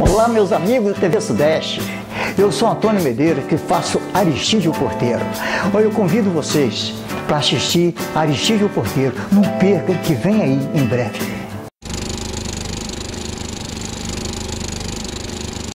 Olá, meus amigos da TV Sudeste. Eu sou Antônio Medeiros, que faço Aristides o Porteiro. Hoje eu convido vocês para assistir Aristides o Porteiro. Não percam, que vem aí em breve.